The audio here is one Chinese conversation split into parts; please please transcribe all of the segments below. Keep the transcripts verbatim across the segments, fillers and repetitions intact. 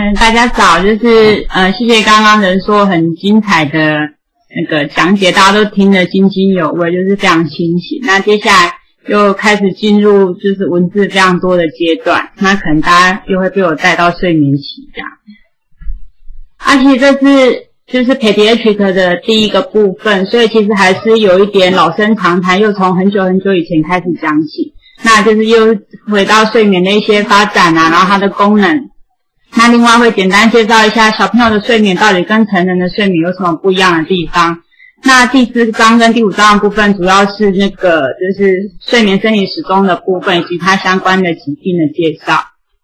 嗯，大家早，就是呃，谢谢刚刚人说很精彩的那个讲解，大家都听得津津有味，就是非常清醒。那接下来又开始进入就是文字非常多的阶段，那可能大家又会被我带到睡眠期这样。啊，其实这是就是 pediatric 的第一个部分，所以其实还是有一点老生常谈，又从很久很久以前开始讲起。那就是又回到睡眠的一些发展啊，然后它的功能。那另外会简单介绍一下小朋友的睡眠到底跟成人的睡眠有什么不一样的地方。那第四章跟第五章的部分主要是那个就是睡眠生理时钟的部分以及它相关的疾病的介绍。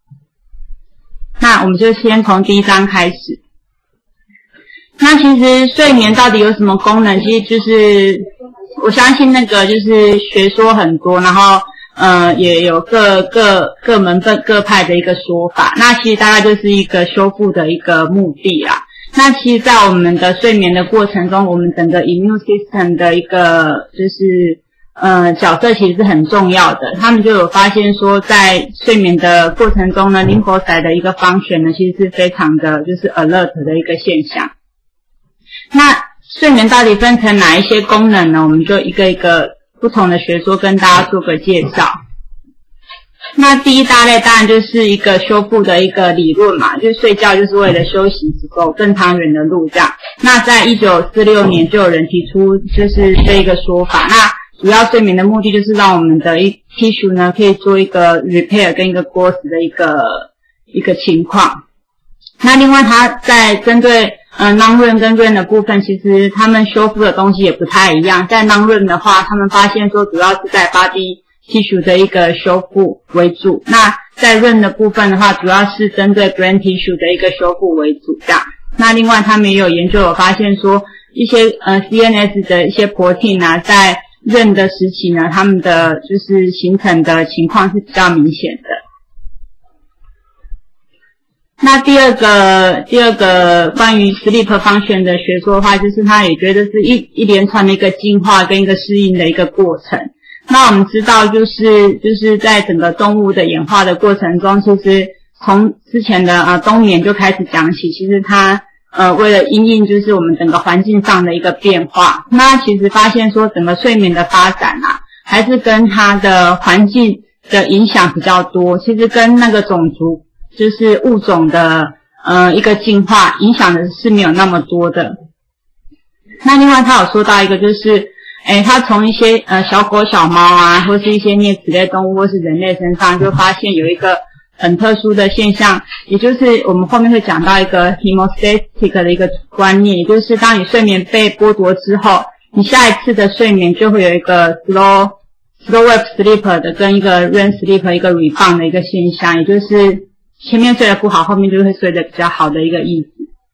那我们就先从第一章开始。那其实睡眠到底有什么功能，其实就是我相信那个就是学说很多，然后呃，也有各各各门分各派的一个说法。那其实大概就是一个修复的一个目的啦。那其实在我们的睡眠的过程中，我们整个 immune system 的一个就是呃角色其实是很重要的。他们就有发现说，在睡眠的过程中呢 lymphocyte 的一个function呢，其实是非常的就是 alert 的一个现象。那睡眠到底分成哪一些功能呢？我们就一个一个不同的学说跟大家做个介绍。那第一大类当然就是一个修复的一个理论嘛，就是睡觉就是为了休息，走更长远的路这样。那在一九四六年就有人提出就是这一个说法。那主要睡眠的目的就是让我们的一 tissue 呢可以做一个 repair 跟一个 growth 的一个一个情况。那另外它在针对呃 non-REM 跟 REM 的部分，其实他们修复的东西也不太一样。在 non-REM 的话，他们发现说主要是在 body tissue 的一个修复为主。那在 REM 的部分的话，主要是针对 brain tissue 的一个修复为主这样。那另外他们也有研究有发现说，一些呃 C N S 的一些 protein 啊，在 REM 的时期呢，他们的就是形成的情况是比较明显的。那第二个第二个关于 sleep function 的学说的话，就是他也觉得是一一连串的一个进化跟一个适应的一个过程。那我们知道就是就是在整个动物的演化的过程中，其实从之前的呃冬眠就开始讲起，其实它呃为了因应就是我们整个环境上的一个变化，那其实发现说整个睡眠的发展啊，还是跟它的环境的影响比较多，其实跟那个种族就是物种的呃一个进化影响的是没有那么多的。那另外他有说到一个就是诶他从一些呃小狗小猫啊或是一些啮齿类动物或是人类身上就发现有一个很特殊的现象，也就是我们后面会讲到一个 hemostatic 的一个观念，也就是当你睡眠被剥夺之后，你下一次的睡眠就会有一个 slow slow wave sleep 的跟一个 R E M sleep 一个 rebound 的一个现象，也就是前面睡得不好，后面就会睡得比较好的一个意思。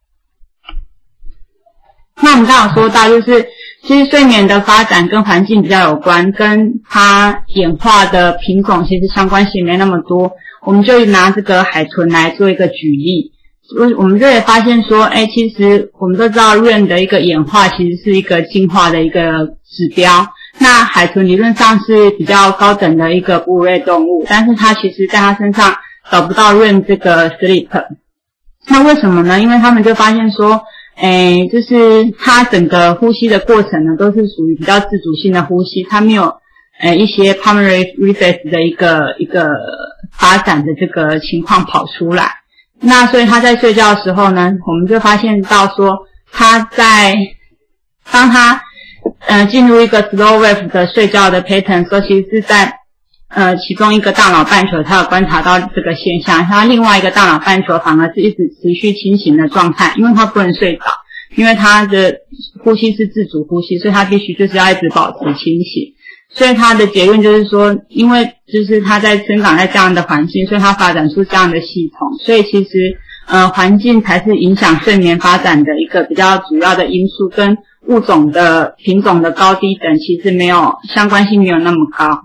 那我们刚好说到，就是其实睡眠的发展跟环境比较有关，跟它演化的品种其实相关性没那么多。我们就拿这个海豚来做一个举例，我们就会发现说，哎，其实我们都知道 R E M 的一个演化其实是一个进化的一个指标。那海豚理论上是比较高等的一个哺乳类动物，但是它其实在它身上找不到 R E M 这个 sleep。 那为什么呢？因为他们就发现说诶就是它整个呼吸的过程呢都是属于比较自主性的呼吸，它没有诶一些 pulmonary reflex 的一个一个发展的这个情况跑出来。那所以他在睡觉的时候呢，我们就发现到说他在当他呃进入一个 slow wave 的睡觉的 pattern 的时候，其实是在呃，其中一个大脑半球，它有观察到这个现象，它另外一个大脑半球反而是一直持续清醒的状态，因为它不能睡着，因为它的呼吸是自主呼吸，所以它必须就是要一直保持清醒。所以它的结论就是说，因为就是它在生长在这样的环境，所以它发展出这样的系统，所以其实呃环境才是影响睡眠发展的一个比较主要的因素，跟物种的品种的高低等其实没有相关性没有那么高。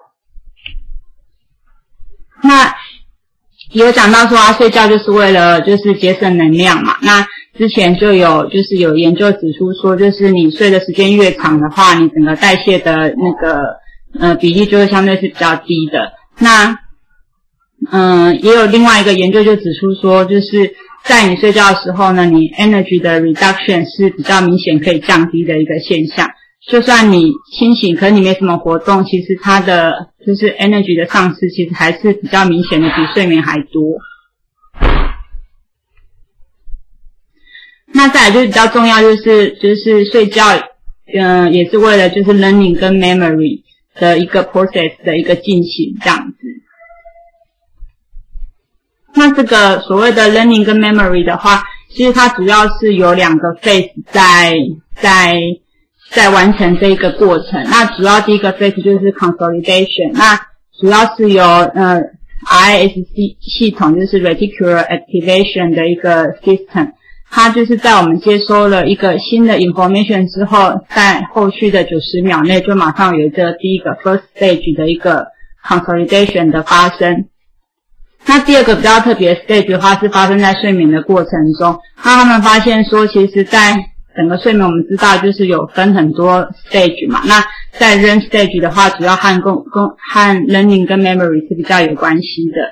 那有讲到说啊，睡觉就是为了就是节省能量嘛。那之前就有就是有研究指出说，就是你睡的时间越长的话，你整个代谢的那个呃比例就会相对是比较低的。那嗯、呃、也有另外一个研究就指出说，就是在你睡觉的时候呢，你 energy 的 reduction 是比较明显可以降低的一个现象。就算你清醒，可是你没什么活动，其实它的就是 energy 的丧失，其实还是比较明显的，比睡眠还多。那再来就是比较重要，就是就是睡觉，嗯、呃，也是为了就是 learning 跟 memory 的一个 process 的一个进行这样子。那这个所谓的 learning 跟 memory 的话，其实它主要是有两个 phase 在在在完成这一个过程。那主要第一个 phase 就是 consolidation， 那主要是由呃 R I S C 系统，就是 reticular activation 的一个 system， 它就是在我们接收了一个新的 information 之后，在后续的九十秒内就马上有一个第一个 first stage 的一个 consolidation 的发生。那第二个比较特别的 stage 的话是发生在睡眠的过程中。那他们发现说，其实在整个睡眠我们知道就是有分很多 stage 嘛。那在 R E M stage 的话，主要和跟跟和 learning 跟 memory 是比较有关系的。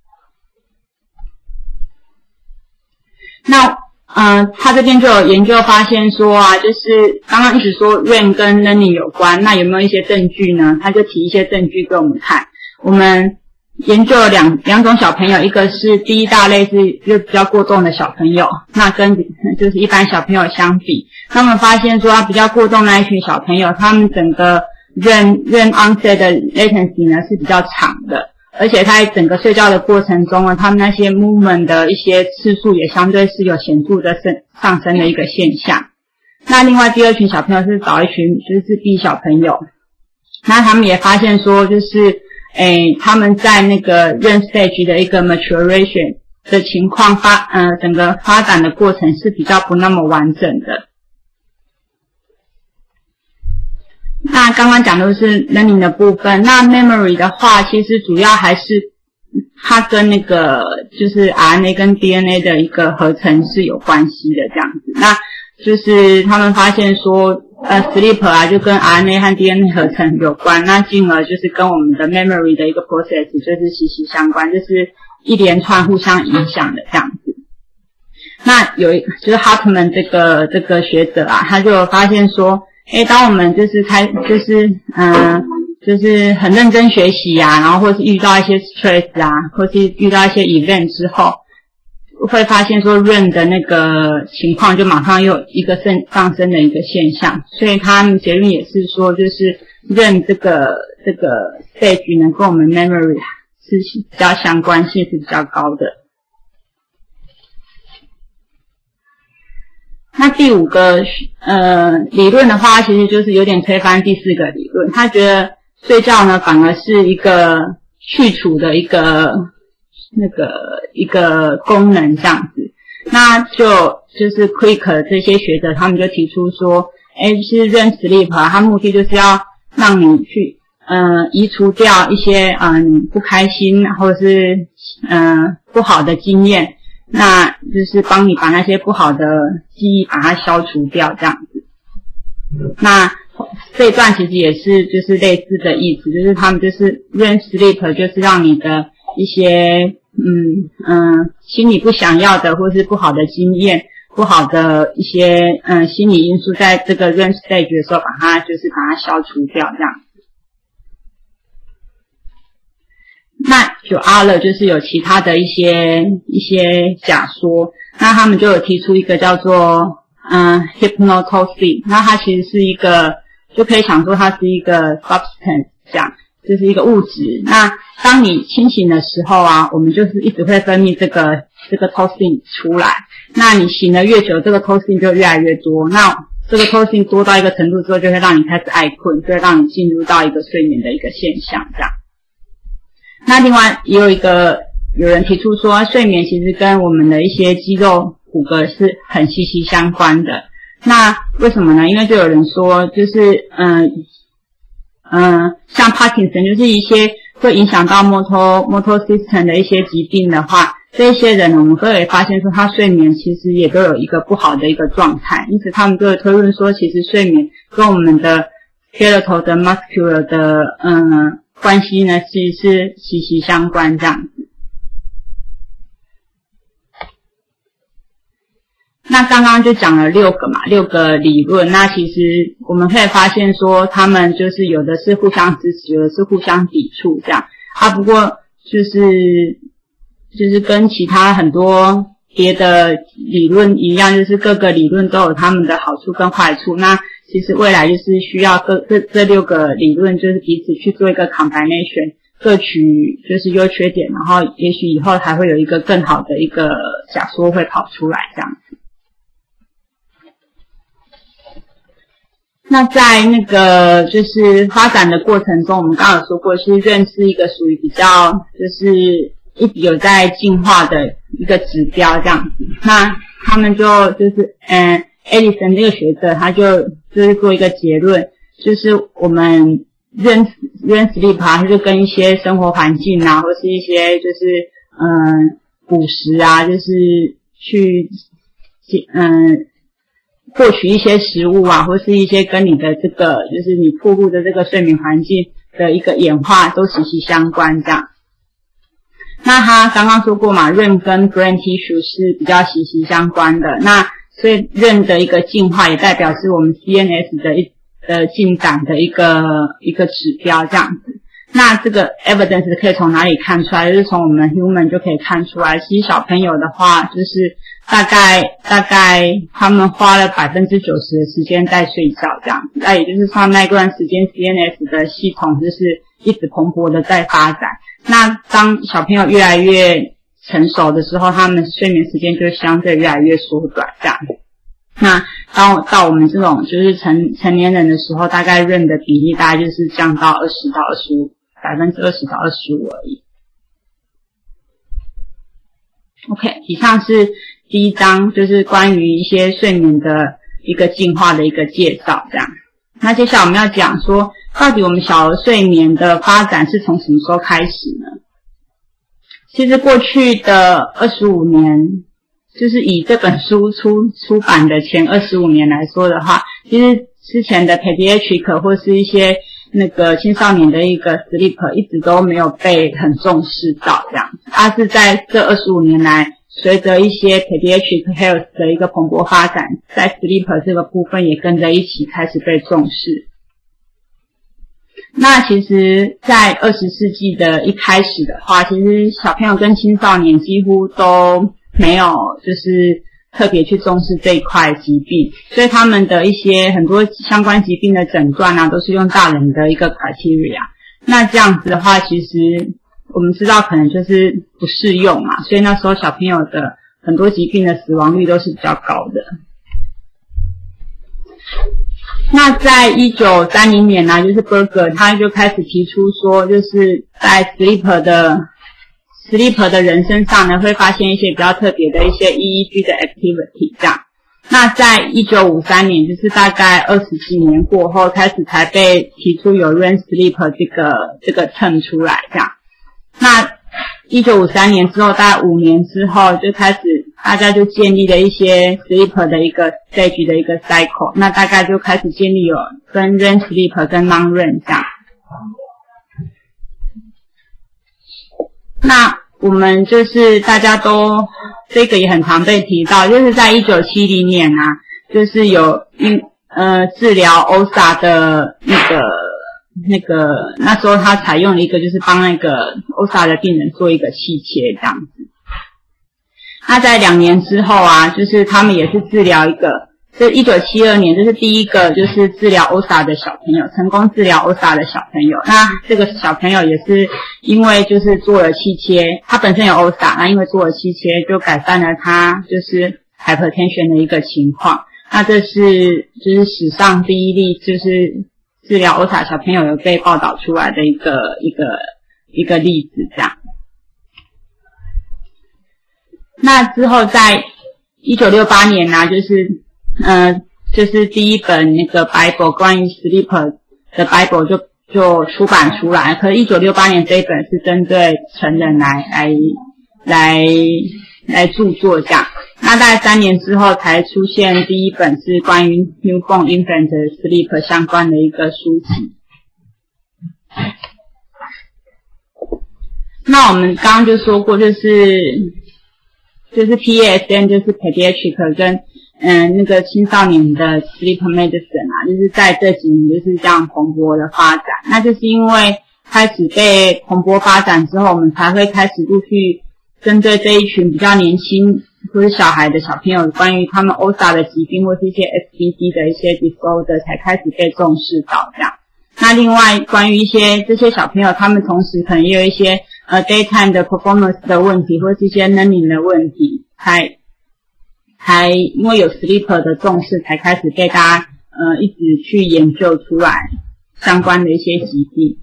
那嗯、呃，他这边就有研究发现说啊，就是刚刚一直说 R E M 跟 learning 有关，那有没有一些证据呢？他就提一些证据给我们看。我们研究了两两种小朋友，一个是第一大类是就比较过动的小朋友，那跟就是一般小朋友相比，他们发现说，比较过动那一群小朋友，他们整个 R E M R E M onset 的 latency 呢是比较长的，而且他在整个睡觉的过程中呢，他们那些 movement 的一些次数也相对是有显著的升上升的一个现象。那另外第二群小朋友是找一群就是自闭小朋友，那他们也发现说，就是诶，他们在那个 R E M stage 的一个 maturation 的情况发，呃，整个发展的过程是比较不那么完整的。那刚刚讲的是 learning 的部分，那 memory 的话，其实主要还是它跟那个就是 R N A 跟 D N A 的一个合成是有关系的这样子。那就是他们发现说，呃 sleep 啊就跟 R N A 和 D N A 合成有关，那进而就是跟我们的 memory 的一个 process 就是息息相关，就是一连串互相影响的这样子。那有就是 Hartman 这个这个学者啊，他就有发现说，诶，当我们就是开就是嗯、呃、就是很认真学习啊，然后或是遇到一些 stress 啊，或是遇到一些 event 之后，会发现说 R E M 的那个情况就马上又有一个升上升的一个现象，所以他们结论也是说，就是 R E M 这个这个 stage 呢跟我们 memory 是比较相关性是比较高的。那第五个呃理论的话，其实就是有点推翻第四个理论，他觉得睡觉呢反而是一个去除的一个那个一个功能这样子。那就就是 Quick 这些学者他们就提出说，诶，其实 R E M sleep 啊，它目的就是要让你去呃移除掉一些嗯、呃、不开心或者是嗯、呃、不好的经验，那就是帮你把那些不好的记忆把它消除掉这样子。那这一段其实也是就是类似的意思，就是他们就是 R E M sleep 就是让你的一些嗯嗯心里不想要的或是不好的经验，不好的一些嗯心理因素，在这个 R E M stage 的时候把它就是把它消除掉这样子。那九 R 了就是有其他的一些一些假说，那他们就有提出一个叫做嗯 hypnotoxin， 那它其实是一个就可以想说它是一个 substance 这样，就是一个物质。那当你清醒的时候啊，我们就是一直会分泌这个这个 toxin 出来，那你醒了越久，这个 toxin 就越来越多，那这个 toxin 多到一个程度之后，就会让你开始爱困，就会让你进入到一个睡眠的一个现象这样。那另外也有一个有人提出说，睡眠其实跟我们的一些肌肉骨骼是很息息相关的。那为什么呢？因为就有人说，就是嗯嗯，像 Parkinson 就是一些会影响到 motor motor system 的一些疾病的话，这些人呢，我们都会发现说，他睡眠其实也都有一个不好的一个状态，因此他们就会推论说，其实睡眠跟我们的 skeletal 的 muscular 的嗯关系呢，其实是息息相关这样子。 那刚刚就讲了六个嘛，六个理论。那其实我们可以发现说，他们就是有的是互相支持，有的是互相抵触这样。啊，不过就是就是跟其他很多别的理论一样，就是各个理论都有他们的好处跟坏处。那其实未来就是需要各这这六个理论，就是彼此去做一个 combination， 各取就是优缺点，然后也许以后还会有一个更好的一个假说会跑出来这样子。那在那个就是发展的过程中，我们刚刚有说过，其实认是一个属于比较就是一直有在进化的一个指标这样子。那他们就就是嗯 Edison 这个学者他就就是做一个结论，就是我们认认 sleep 啊，他就跟一些生活环境啊，或是一些就是嗯捕食啊，就是去嗯获取一些食物啊，或是一些跟你的这个就是你铺路的这个睡眠环境的一个演化都息息相关这样。那他刚刚说过嘛， R E M 跟 brain tissue 是比较息息相关的，那所以 R E M 的一个进化也代表是我们 C N S 的一的进展的一个一个指标这样子。那这个 evidence 可以从哪里看出来？就是从我们 human 就可以看出来，其实小朋友的话就是大概大概他们花了 百分之九十 的时间在睡觉这样子，那也就是说那段时间 C N S 的系统就是一直蓬勃的在发展。那当小朋友越来越成熟的时候，他们睡眠时间就相对越来越缩短这样。那当到我们这种就是成成年人的时候，大概 R E M 的比例大概就是降到二十到二十五，百分之二十到二十五而已。OK， 以上是第一章，就是关于一些睡眠的一个进化的一个介绍这样。那接下来我们要讲说，到底我们小儿睡眠的发展是从什么时候开始呢？其实过去的二十五年，就是以这本书出出版的前二十五年来说的话，其实之前的 pediatric 或是一些那个青少年的一个 sleep 一直都没有被很重视到这样子。它是在这二十五年来，随着一些 pediatric health 的一个蓬勃发展，在 sleep 这个部分也跟着一起开始被重视。那其实在二十世纪的一开始的话，其实小朋友跟青少年几乎都没有就是特别去重视这一块疾病，所以他们的一些很多相关疾病的诊断啊，都是用大人的一个 criteria。那这样子的话，其实我们知道可能就是不适用嘛，所以那时候小朋友的很多疾病的死亡率都是比较高的。那在一九三零年呢、啊，就是 Berger 他就开始提出说，就是在 sleep 的 sleep 的人身上呢，会发现一些比较特别的一些 E E G 的 activity 这样。那在一九五三年，就是大概二十几年过后，开始才被提出有 R E M sleep 这个这个 term 出来这样。那一九五三年之后，大概五年之后，就开始大家就建立了一些 sleep 的一个 stage 的一个 cycle， 那大概就开始建立有跟 R E M sleep 跟 non-R E M 这样。那我们就是大家都这个也很常被提到，就是在一九七零年啊，就是有因呃治疗 O S A 的那个那个那时候他采用了一个就是帮那个 O S A 的病人做一个气切这样子。那在两年之后啊，就是他们也是治疗一个，这一九七二年就是第一个就是治疗 O S A 的小朋友，成功治疗 O S A 的小朋友。那这个小朋友也是因为就是做了气切，他本身有 O S A， 那因为做了气切就改善了他就是 hypertension 的一个情况。那这是就是史上第一例就是治疗 O S A 小朋友有被报道出来的一个一个一个例子这样。那之后在一九六八年啊，就是呃就是第一本那个 Bible 关于 sleep 的 Bible 就就出版出来。可是一九六八年这一本是针对成人来来来来著作这样。那大概三年之后才出现第一本是关于 newborn infant sleep 相关的一个书籍。那我们刚刚就说过，就是就是 P A S M 就是 pediatric 跟嗯那个青少年的 sleep medicine 啊，就是在这几年就是这样蓬勃的发展。那就是因为开始被蓬勃发展之后，我们才会开始陆续针对这一群比较年轻或是小孩的小朋友，关于他们 O S A 的疾病或是一些 S B D 的一些 disorder 才开始被重视到这样。那另外关于一些这些小朋友，他们同时可能也有一些呃 daytime 的 performance 的问题，或是一些 learning 的问题，才才因为有 sleep 的重视，才开始被大家呃一直去研究出来相关的一些疾病。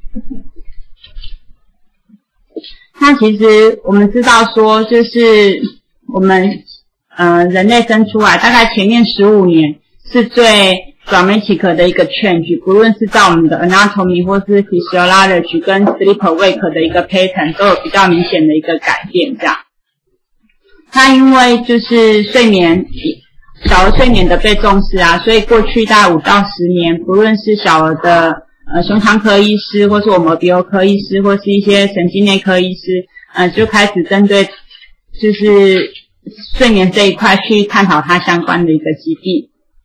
那其实我们知道说，就是我们呃人类生出来大概前面十五年是最 dramatic 的一个 change， 不论是在我们的 anatomy 或是 physiology 跟 sleep wake 的一个 pattern 都有比较明显的一个改变这样。那因为就是睡眠小儿睡眠的被重视啊，所以过去大概五到十年，不论是小儿的呃胸腔科医师，或是我们鼻喉科医师，或是一些神经内科医师，呃就开始针对就是睡眠这一块去探讨它相关的一个疾病。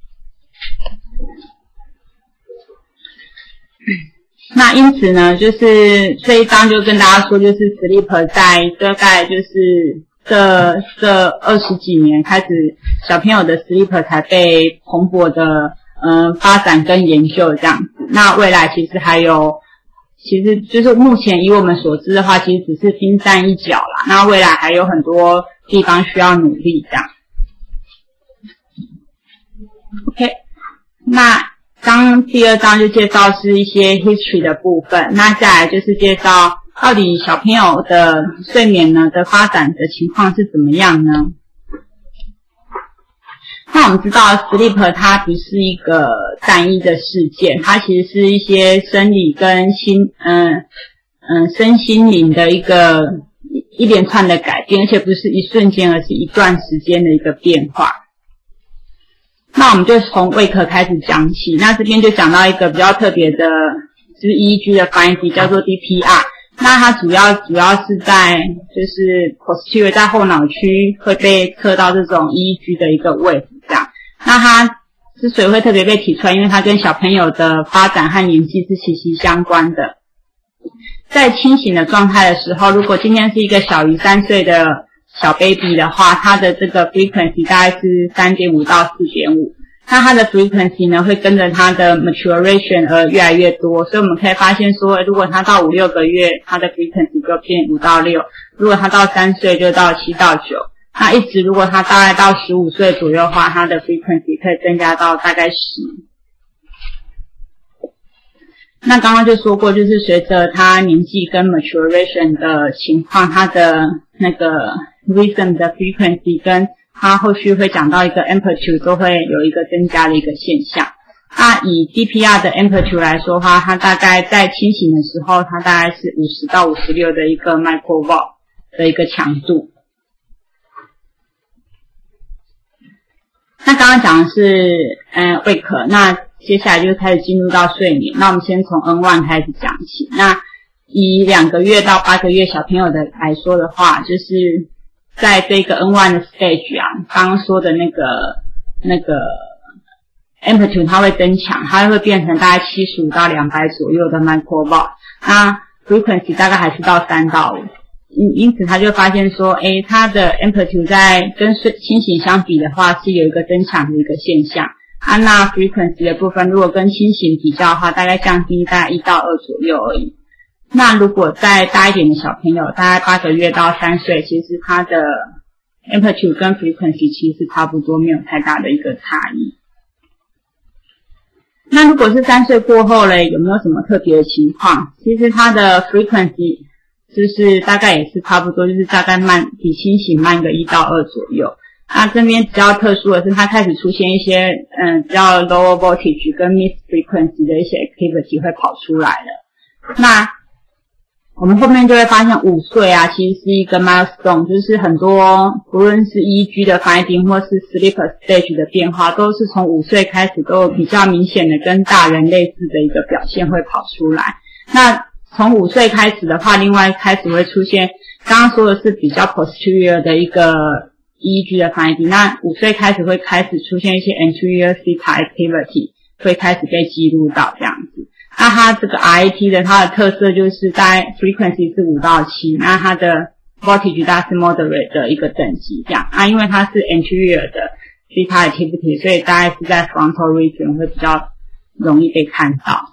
那因此呢，就是这一章就跟大家说，就是 sleep 在大概就是这这二十几年开始，小朋友的 sleep 才被蓬勃的嗯、呃、发展跟研究这样子。那未来其实还有，其实就是目前以我们所知的话，其实只是冰山一角啦。那未来还有很多地方需要努力这样。OK， 那刚第二章就介绍是一些 history 的部分，那再来就是介绍到底小朋友的睡眠呢的发展的情况是怎么样呢？那我们知道 sleep 它不是一个单一的事件，它其实是一些生理跟心嗯嗯身心灵的一个一一连串的改变，而且不是一瞬间，而是一段时间的一个变化。那我们就从 wake 开始讲起，那这边就讲到一个比较特别的，就是 E E G 的 finding 叫做 D P R。那它主要主要是在就是 posterior 在后脑区会被测到这种 E E G 的一个位置这样。那它之所以会特别被提出来，因为它跟小朋友的发展和年纪是息息相关的。在清醒的状态的时候，如果今天是一个小于三岁的小 baby 的话，它的这个 frequency 大概是 三点五 到 四点五。那它的 frequency 呢会跟着它的 maturation 而越来越多，所以我们可以发现说，如果它到五六个月，它的 frequency 就变五到六；如果它到三岁就到七到九。那一直如果它大概到十五岁左右的话，它的 frequency 可以增加到大概十。那刚刚就说过，就是随着它年纪跟 maturation 的情况，它的那个 rhythm 的 frequency 跟它后续会讲到一个 amplitude 都会有一个增加的一个现象。那以 D P R 的 amplitude 来说的话，它大概在清醒的时候，它大概是五十到五十六的一个 microvolt 的一个强度。那刚刚讲的是嗯 wake， 那接下来就开始进入到睡眠。那我们先从 N 一 开始讲起。那以两个月到八个月小朋友的来说的话，就是在这个 N 一 的 stage 啊，刚刚说的那个那个 amplitude 它会增强，它会变成大概七十五到两百左右的 microvolt。那 frequency 大概还是到三到五。因因此他就发现说，诶，它的 amplitude 在跟清醒相比的话，是有一个增强的一个现象。啊，那 frequency 的部分，如果跟清醒比较的话，大概降低大概一到二左右而已。那如果再大一点的小朋友，大概八个月到三岁，其实它的 amplitude 跟 frequency 其实是差不多，没有太大的一个差异。那如果是三岁过后嘞，有没有什么特别的情况？其实它的 frequency 就是大概也是差不多，就是大概慢比清醒慢个一到二左右。那这边比较特殊的是，它开始出现一些嗯比较 lower voltage 跟 mid frequency 的一些 activity 会跑出来了。那我们后面就会发现五岁啊，其实是一个 milestone， 就是很多不论是 E E G 的 finding 或是 sleep stage 的变化，都是从五岁开始都有比较明显的跟大人类似的一个表现会跑出来。那从五岁开始的话，另外开始会出现刚刚说的是比较 posterior 的一个 E E G 的 finding。那五岁开始会开始出现一些 anterior theta activity， 会开始被记录到这样子。那它这个 R A T 的它的特色就是大概 frequency 是五到七，那它的 voltage 大概是 moderate 的一个等级这样。啊，因为它是 anterior 的 theta activity， 所以大概是在 frontal region 会比较容易被看到。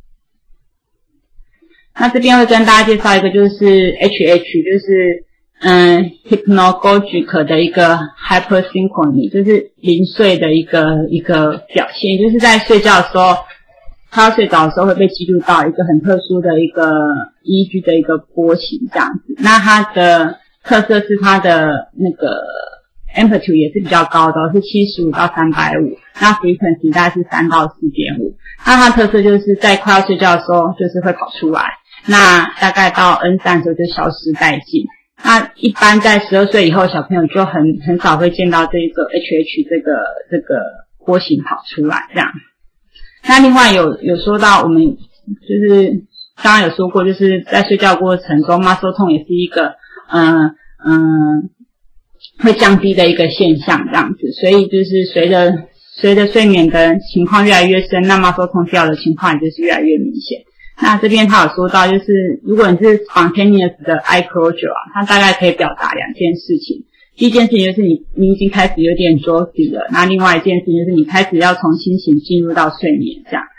那这边会跟大家介绍一个就是 H H， 就是嗯 hypnagogic 的一个 hypersynchrony， 就是零碎的一个一个表现，就是在睡觉的时候，他睡着的时候会被记录到一个很特殊的一个 E E G 的一个波形这样子。那它的特色是它的那个 amplitude 也是比较高的，是七十五到三百五，那 frequency 大概是三到四点五。那它的特色就是在快要睡觉的时候就是会跑出来，那大概到 N 三 的时候就消失殆尽。那一般在十二岁以后，小朋友就很很少会见到这个 H H 这个这个波形跑出来这样。那另外有有说到我们就是刚刚有说过，就是在睡觉过程中 muscle tone 也是一个嗯嗯会降低的一个现象这样子，所以就是随着随着睡眠的情况越来越深，那 muscle tone 掉的情况也就是越来越明显。那这边他有说到，就是如果你是 spontaneous 的 eye closure 啊，它大概可以表达两件事情。第一件事情就是你你已经开始有点 drowsy 了，那另外一件事情就是你开始要从清醒进入到睡眠这样。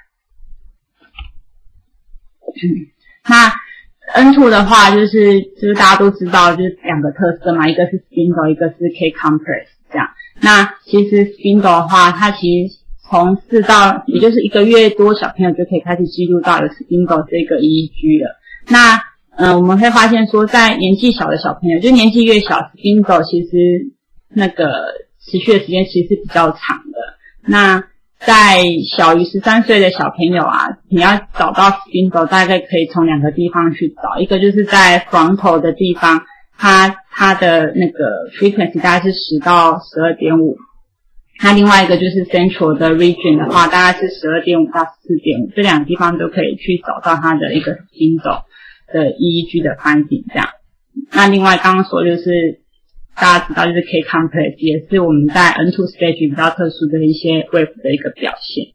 嗯，那 N 二 的话就是就是大家都知道就是两个特色嘛，一个是 spindle， 一个是 K compress 这样。那其实 spindle 的话，它其实从四到也就是一个月多，小朋友就可以开始记录到有 spindle 这个 E E G 了。那嗯、呃，我们会发现说，在年纪小的小朋友，就年纪越小 spindle 其实那个持续的时间其实是比较长的。那在小于十三岁的小朋友啊，你要找到 spindle 大概可以从两个地方去找，一个就是在 frontal 的地方，它它的那个 frequency 大概是十到十二点五。那另外一个就是 central 的 region 的话，大概是 十二点五 到四点五，这两个地方都可以去找到它的一个 spindle 的 E E G 的 finding 这样。那另外刚刚说就是大家知道就是 K complex 也是我们在 N 二 stage 比较特殊的一些 wave 的一个表现。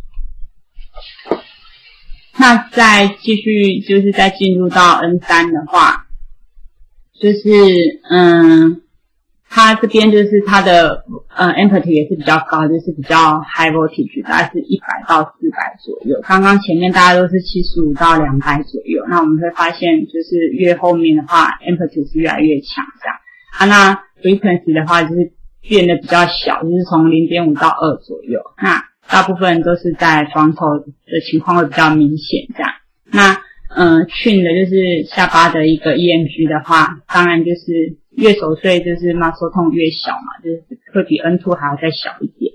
那再继续就是再进入到 N 三 的话，就是嗯它这边就是它的呃 amplitude 也是比较高，就是比较 high voltage， 大概是一百到四百左右。刚刚前面大家都是七十五到两百左右，那我们会发现就是越后面的话 amplitude 是越来越强这样。啊，那 frequency 的话就是变得比较小，就是从 零点五 到二左右。那大部分都是在 frontal 的情况会比较明显这样。那嗯 chin 的就是下巴的一个 E M G 的话，当然就是越熟睡就是 muscle tone 越小嘛，就是会比 N 二 还要再小一点。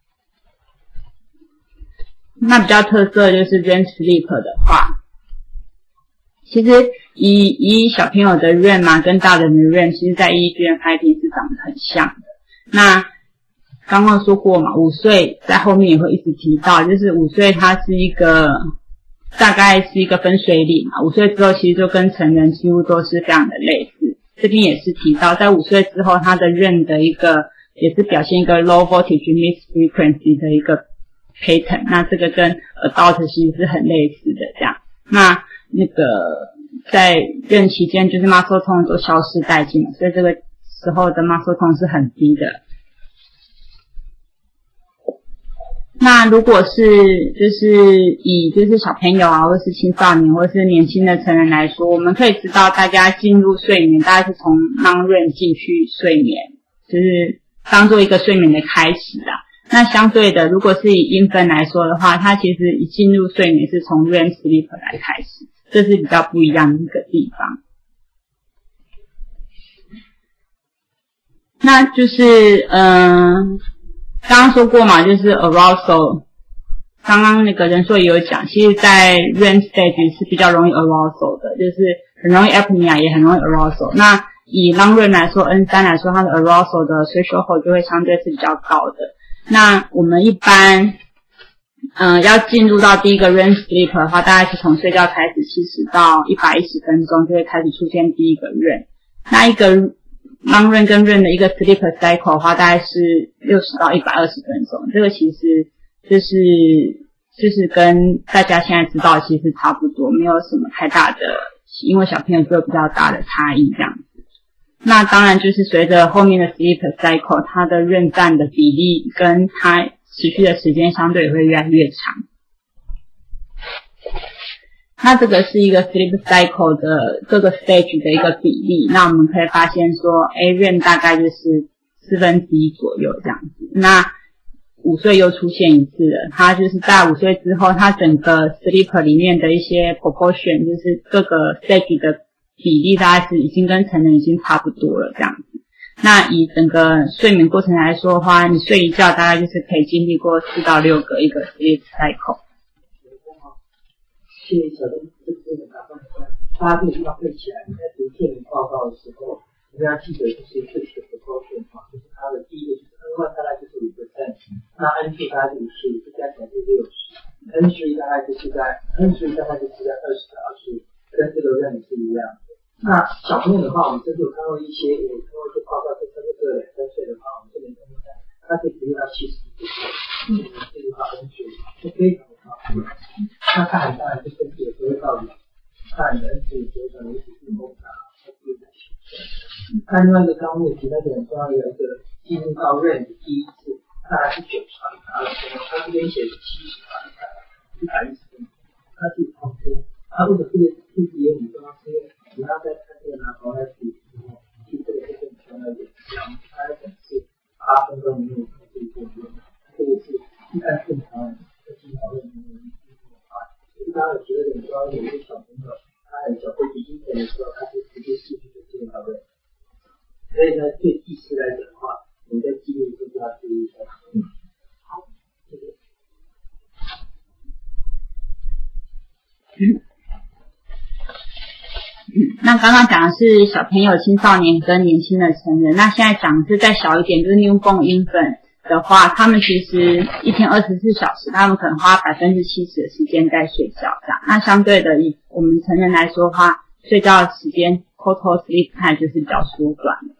那比较特色就是 R E M sleep 的话，其实以以小朋友的 R E M 嘛跟大人的 R E M， 其实在 E E G 的 finding 是长得很像的。那刚刚说过嘛，五岁在后面也会一直提到，就是五岁它是一个大概是一个分水岭嘛，五岁之后其实就跟成人几乎都是非常的类似。这边也是提到，在五岁之后，它的 R E M 的一个也是表现一个 low voltage mixed frequency 的一个 pattern。那这个跟 adult 其实是很类似的这样。那那个在 R E M 期间，就是 muscle tone 都消失殆尽了，所以这个时候的 muscle tone 是很低的。那如果是就是以就是小朋友啊，或是青少年，或是年轻的成人来说，我们可以知道大家进入睡眠大概是从 non-R E M 进去睡眠，就是当做一个睡眠的开始啊。那相对的，如果是以infant来说的话，它其实一进入睡眠是从 R E M sleep 来开始，这是比较不一样的一个地方。那就是嗯。呃刚刚说过嘛，就是 arousal， 刚刚那个人硕也有讲，其实在 R E M stage 是比较容易 arousal 的，就是很容易 apnea 也很容易 arousal。那以 long R E M 来说 N 三 来说，它的 arousal 的 threshold 就会相对是比较高的。那我们一般嗯、呃、要进入到第一个 R E M sleep 的话，大概是从睡觉开始七十到一百一十分钟就会开始出现第一个 R E M。那一个 long run 跟 run 的一个 sleep cycle 的话，大概是六十到一百二十分钟。这个其实就是就是跟大家现在知道的其实差不多，没有什么太大的，因为小朋友就有比较大的差异这样子。那当然就是随着后面的 sleep cycle， 它的run占的比例跟它持续的时间相对也会越来越长。那这个是一个 sleep cycle 的各个 stage 的一个比例，那我们可以发现说 A run 大概就是四分之一左右这样子。那五岁又出现一次了，它就是在五岁之后，它整个 sleep 里面的一些 proportion， 就是各个 stage 的比例大概是已经跟成人已经差不多了这样子。那以整个睡眠过程来说的话，你睡一觉大概就是可以经历过四到六个一个 sleep cycle。 谢谢小东这个很麻烦，大家这个地方背起来，你在读睡眠报告的时候，一定要记得就是睡前的高讯哈，就是它的第一个就是 N 一 大概就是五 percent， 那 N 二 大概就是十五，加起来是六十 ，N 三 大概就是在 N 三 大概就是在二十到二十五，跟这个量是一样的。那小朋友的话，我们这里有看到一些有看到一些报告，就差不多两三岁的话，我们这边看看，它可以直接到七十五，嗯，这个话 N 三是非常好。那大人当然是根据有这个道理，大人的 N 三九转为只是梦想，它不会再去。那另外一个刚刚也提到很重要的一个进入到 range 第一次，大概是九传达的时候，它这边写是七十传达一百一十分钟，它是超多。它为什么这个数字也很重要？是因为你要在看这个拿头来比的时候，其实这个是更重要的。它的本是八分钟没有看这个过程，这个是一般正常人在进讨论没有那么快。一般我觉得很重要，有些小朋友他很小会比一点的时候，他是直接进去就进讨论。所以呢，对技师来讲的话，你在记录就要注意一下。嗯，好，谢谢。 嗯。那刚刚讲的是小朋友、青少年跟年轻的成人，那现在讲的是再小一点，就是 newborn infant 的话，他们其实一天二十四小时，他们可能花百分之七十的时间在睡觉这样。那相对的，以我们成人来说的话，睡觉的时间 total sleep time 就是比较缩短的。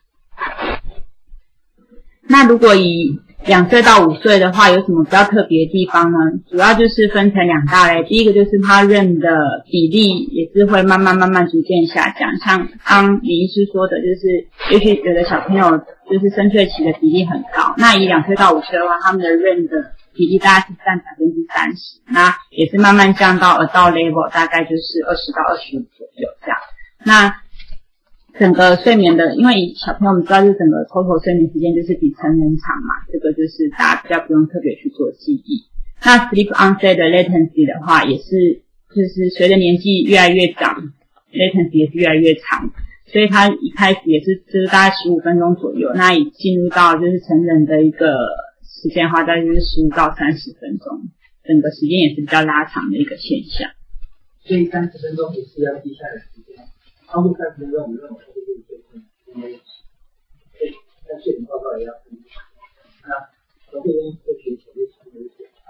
那如果以两岁到五岁的话，有什么比较特别的地方呢？主要就是分成两大类，第一个就是他认的比例也是会慢慢慢慢逐渐下降，像刚李医师说的，就是也许有的小朋友就是深睡期的比例很高，那以两岁到五岁的话，他们的认的比例大概是占百分之三十，那也是慢慢降到 adult level， 大概就是二十到二十五左右这样。那整个睡眠的，因为小朋友我们知道，就是整个 total 睡眠时间就是比成人长嘛，这个就是大家比较不用特别去做记忆。那 sleep onset 的 latency 的话，也是就是随着年纪越来越长 ，latency 也是越来越长，所以它一开始也是就是大概十五分钟左右，那已进入到就是成人的一个时间的话，大概就是十五到三十分钟，整个时间也是比较拉长的一个现象。 所以三十分钟也是要记下来的时间。超过三十分钟，我们认为它就是最困难，因为对，但睡眠报告也要注意。那从这边会学起来稍微简单。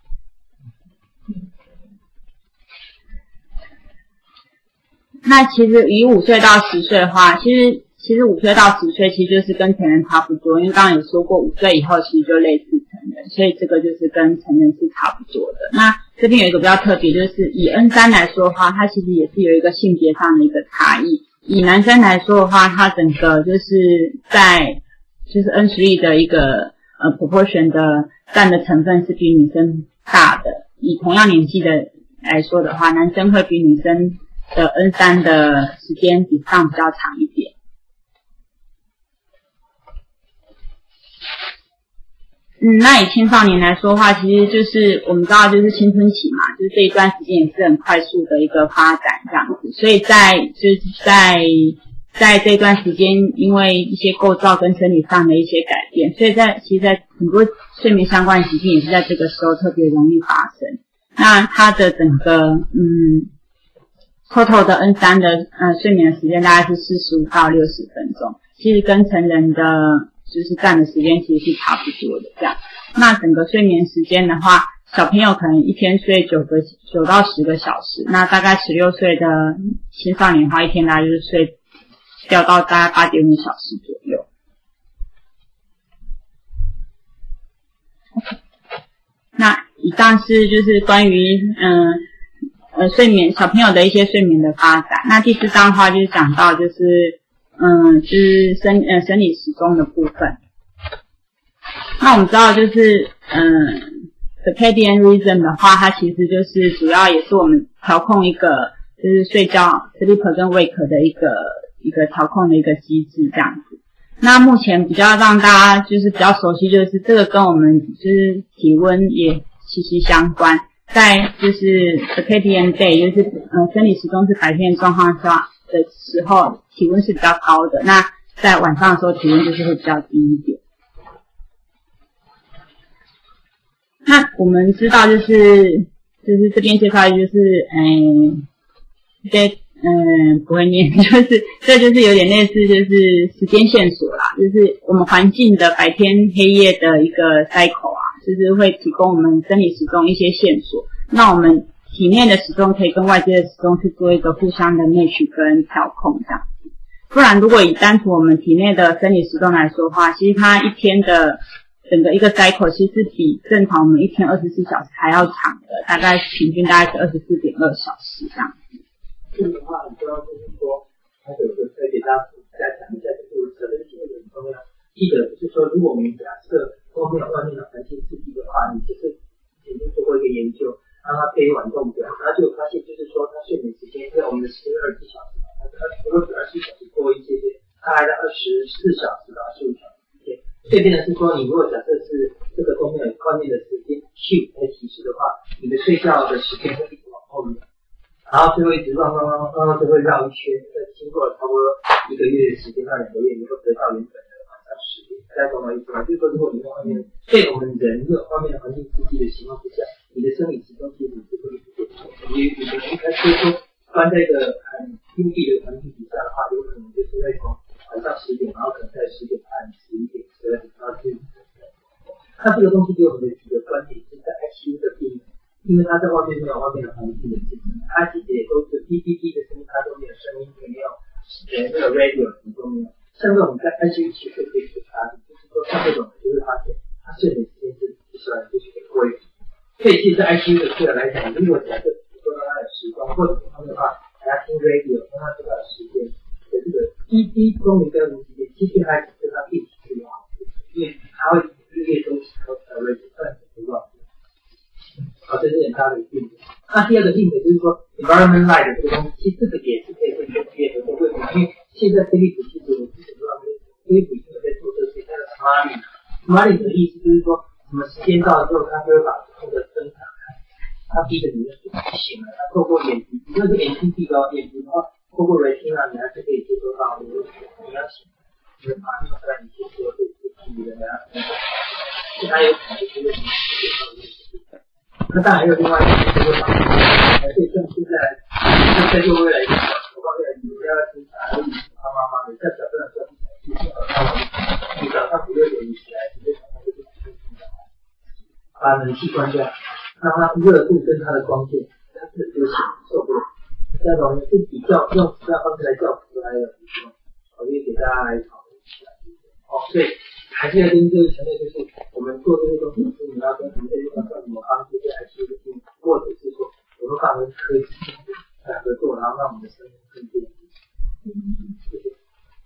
那其实以五岁到十岁的话，其实其实五岁到十岁其实就是跟成人差不多，因为刚刚有说过，五岁以后其实就类似成人，所以这个就是跟成人是差不多的。那这边有一个比较特别，就是以 N 三 来说的话，它其实也是有一个性别上的一个差异。以男生来说的话，它整个就是在就是 N 三 的一个呃 proportion 的占的成分是比女生大的。以同样年纪的来说的话，男生会比女生的 N 三 的时间比上比较长一点。嗯，那以青少年来说的话，其实就是我们知道就是青春期嘛，就是这一段时间也是很快速的一个发展这样子，所以在就是在在这段时间，因为一些构造跟生理上的一些改变，所以在其实在很多睡眠相关的疾病也是在这个时候特别容易发生。那它的整个嗯 total 的 N 三 的呃睡眠时间大概是四十五到六十分钟，其实跟成人的就是占的时间其实是差不多的这样。那整个睡眠时间的话，小朋友可能一天睡九个九到十个小时，那大概十六岁的青少年的话，一天大概就是睡掉到大概 八点五 小时左右。那以上是就是关于嗯呃睡眠小朋友的一些睡眠的发展。那第四章的话就是讲到就是嗯就是生呃生理时钟的部分。那我们知道就是嗯 circadian rhythm 的话，它其实就是主要也是我们调控一个就是睡觉 sleep 跟 wake 的一个一个调控的一个机制这样子。那目前比较让大家就是比较熟悉，就是这个跟我们就是体温也息息相关。在就是 circadian day 就是呃生理时钟是白天状况下的时候，体温是比较高的。那在晚上的时候，体温就是会比较低一点。那我们知道就是就是这边介绍就是嗯在嗯，不会念，就是这就是有点类似，就是时间线索啦，就是我们环境的白天黑夜的一个 cycle 啊，就是会提供我们生理时钟一些线索。那我们体内的时钟可以跟外界的时钟去做一个互相的 match 跟调控这样子。不然，如果以单纯我们体内的生理时钟来说的话，其实它一天的整个一个 cycle 其实比正常我们一天二十四小时还要长的，大概平均大概是二十四点二小时这样子。 这个的话，很重要，就是说，还有个再给大家再讲一下，就是责任性很重要。记得就是说，如果我们假设都没有外面的环境刺激的话，你就是曾经做过一个研究，让他背晚动表，他就发现就是说，他睡眠时间在我们的时间二十四小时，他他如果比二十四小时多一些些，他还在二十四小时到二十五小时之间。所以变成是说，你如果假设是这个都没有外面的时间 Q 来提示的话，你的睡觉的时间会一直往后面。然后最后一直绕绕绕绕绕，就会绕一圈，再经过了差不多一个月的时间到两个月，你会得到原本的晚上十点。大家懂我意思吗？就是说，如果你在外面对我们人的外面的环境刺激的情况之下，你的生理时钟其实是会不变。你你的一开始说关在一个很密闭的环境底下的话，有可能就是会从晚上十点，然后可能在十点半、十一点、十二点到十点。那这个东西给我们的几个观点是在 I C U 的病人。因为他在外面没有外面的环境的声音，他其实也都是 P P T 的声音，他都没有声音，也没有连那个 radio 什么都没有。像这种在 I C U 其实可以有差别，就是说像这种就会发现他睡眠时间是不是来就是很规律。所以其实在 I C U 的睡来讲，如果假设说到他的时钟，或者是他的话还要听 radio， 让他知道时间的这个 P P 钟鸣跟无时间，其实还是跟他一起最好，因为他会日夜都时刻在 radio 但是不忘。好，这是很大的病点。那第二个病点就是说 ，environment light 的这个东西，其实这个也是可以跟跟结合的。为什么？因为现在菲利普其实我之前知道，菲利普现在在做这个事，叫做 smarting。smarting 的意思就是说，什么时间到了之后，他就会把那个灯打开，他逼着你的眼睛醒了，他透过眼睛，如果是眼睛闭高，眼睛的话，透过 retina 你还是可以接收到你的你要醒，就是把那个在你接收的这个你的呀，其他有可能就是为什么接收到那当然还有另外一个就是说，而且像现在，在就未来一个小时方面，你不要经常会他妈妈的，在小朋友叫起来，你早上五六点你起来，直接早上就去洗澡，把冷气关掉，让它热度跟它的光线，它是就受不了。这种是比较用其他方式来叫出来的，我也给大家来讨论一下。哦，所以还是要跟这个强调，就是我们做这些东西，是你要跟我们这些方向怎么帮这些 I C U 的病人，或者是说我们放跟科技来合作，然后让我们的生活更便利。嗯，谢谢。